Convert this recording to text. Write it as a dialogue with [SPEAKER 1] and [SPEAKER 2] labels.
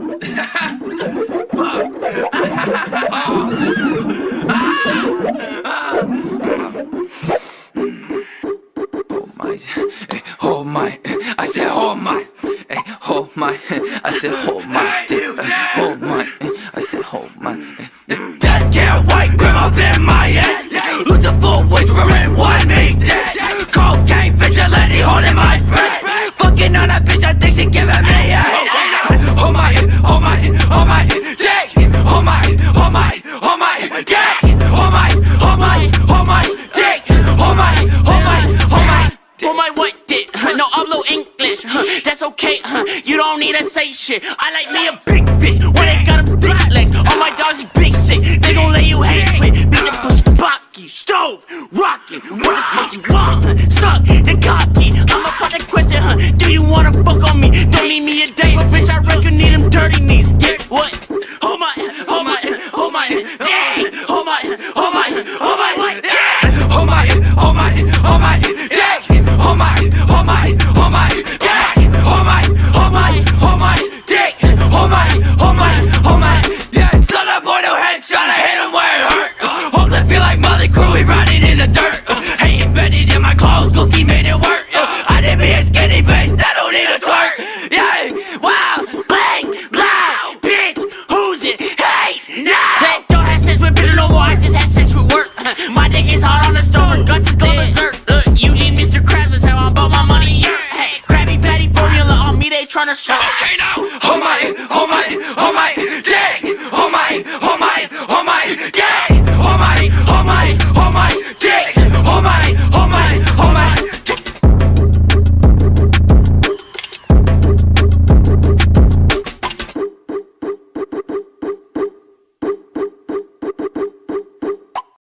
[SPEAKER 1] Hold my, I said hold my, hold my, I said hold my dick, hold my, I said hold my. Dead cat, white grim up in my head, losing full whispering, why me dead? Cocaine vigilante holding my breath, fucking on a bitch, I think she giving me head. Hold my, hold my, hold my dick, hold my, hold my, hold my dick, hold my, hold my, hold my dick, hold my, hold my, hold my.
[SPEAKER 2] Hold my what dick, no hablo English, that's okay, you don't need to say shit. I like me a big bitch, when they got them thick legs. All my dogs is big sick, they gon' let you hate quit. Beat the pussy pocky, stove, rocky. What the fuck you want, suck the cocky. I'm about to question, do you wanna fuck on me? Don't need me a day, but bitch I reckon need them dirty knees. Dick, what? Hold my, hold my, hold my, dick. Hold my, hold my, hold my, what?
[SPEAKER 1] Hold my, hold my, hold my dick. Hold my, hold my, hold my dick. Hold my, hold my, hold my dick. Hold my, hold my, hold my dick. Son of a boy, no headshot, I hit him where it hurt. Oakland feel like Molly Crew, we riding in the dirt. Hey, embedded in my clothes, Cookie made it work. I didn't be a skinny bitch, that don't need a twerk. Yeah, wow, bang, blah, bitch, who's it? Hey, now.
[SPEAKER 2] Say, don't have sex with bitches no more, I just had sex with work. My dick is hard on the stove, guts is going berserk. Mr. Krabs is how I bought my money, yeah. Hey, Krabby Patty formula on me, they tryna search.
[SPEAKER 1] Okay, now, hold my, hold my, hold my